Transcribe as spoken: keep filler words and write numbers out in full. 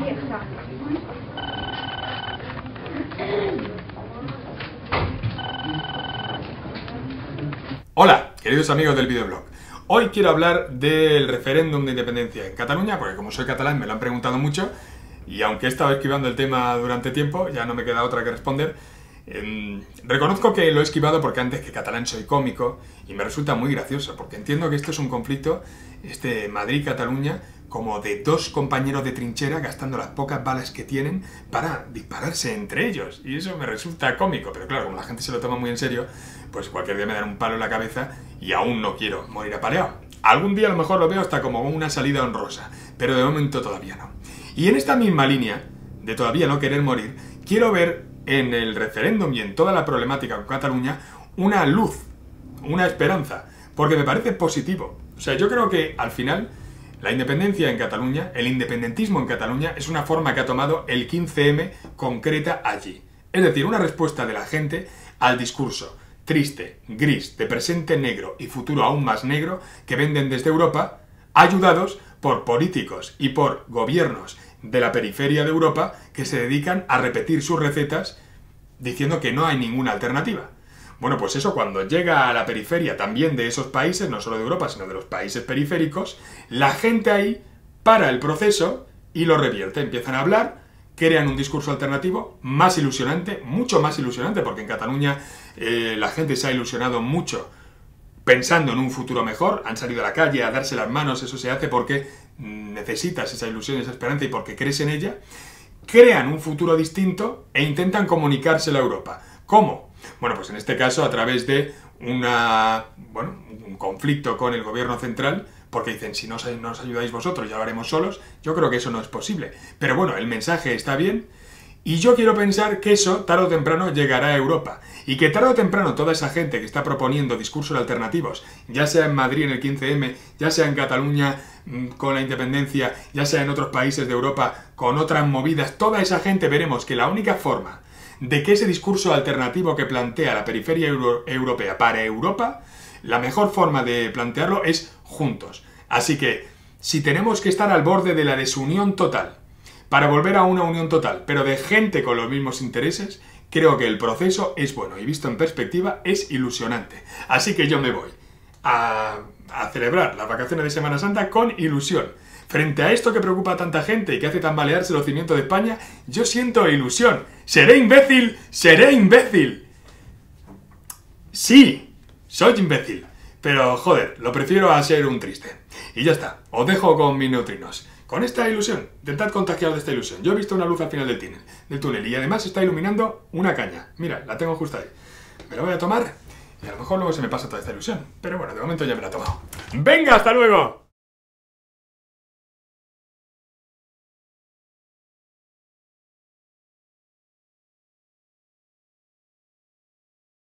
vieja. Hola, queridos amigos del videoblog. Hoy quiero hablar del referéndum de independencia en Cataluña, porque como soy catalán me lo han preguntado mucho, y aunque he estado esquivando el tema durante tiempo, ya no me queda otra que responder. Eh, reconozco que lo he esquivado porque antes que catalán soy cómico, y me resulta muy gracioso, porque entiendo que esto es un conflicto, este Madrid-Cataluña, como de dos compañeros de trinchera gastando las pocas balas que tienen para dispararse entre ellos. Y eso me resulta cómico, pero claro, como la gente se lo toma muy en serio, pues cualquier día me dan un palo en la cabeza y aún no quiero morir apaleado. Algún día a lo mejor lo veo hasta como una salida honrosa, pero de momento todavía no. Y en esta misma línea, de todavía no querer morir, quiero ver en el referéndum y en toda la problemática con Cataluña una luz, una esperanza, porque me parece positivo. O sea, yo creo que al final la independencia en Cataluña, el independentismo en Cataluña, es una forma que ha tomado el quince eme concreta allí. Es decir, una respuesta de la gente al discurso triste, gris, de presente negro y futuro aún más negro que venden desde Europa, ayudados por políticos y por gobiernos de la periferia de Europa que se dedican a repetir sus recetas diciendo que no hay ninguna alternativa. Bueno, pues eso cuando llega a la periferia también de esos países, no solo de Europa, sino de los países periféricos, la gente ahí para el proceso y lo revierte. Empiezan a hablar, crean un discurso alternativo más ilusionante, mucho más ilusionante, porque en Cataluña eh, la gente se ha ilusionado mucho pensando en un futuro mejor, han salido a la calle a darse las manos, eso se hace porque necesitas esa ilusión, esa esperanza y porque crees en ella. Crean un futuro distinto e intentan comunicárselo a Europa. ¿Cómo? Bueno, pues en este caso a través de una, bueno, un conflicto con el gobierno central, porque dicen, si no nos ayudáis vosotros ya lo haremos solos. Yo creo que eso no es posible. Pero bueno, el mensaje está bien y yo quiero pensar que eso tarde o temprano llegará a Europa. Y que tarde o temprano toda esa gente que está proponiendo discursos alternativos, ya sea en Madrid en el quince eme, ya sea en Cataluña con la independencia, ya sea en otros países de Europa con otras movidas, toda esa gente veremos que la única forma de que ese discurso alternativo que plantea la periferia euro europea para Europa, la mejor forma de plantearlo es juntos. Así que, si tenemos que estar al borde de la desunión total para volver a una unión total, pero de gente con los mismos intereses, creo que el proceso es bueno y visto en perspectiva es ilusionante. Así que yo me voy a, a celebrar las vacaciones de Semana Santa con ilusión. Frente a esto que preocupa a tanta gente y que hace tambalearse los cimientos de España, yo siento ilusión. ¿Seré imbécil? ¡Seré imbécil! Sí, soy imbécil. Pero, joder, lo prefiero a ser un triste. Y ya está, os dejo con mis neutrinos. Con esta ilusión, intentad contagiaros de esta ilusión. Yo he visto una luz al final del túnel, del túnel y además está iluminando una caña. Mira, la tengo justo ahí. Me la voy a tomar y a lo mejor luego se me pasa toda esta ilusión. Pero bueno, de momento ya me la he tomado. ¡Venga, hasta luego!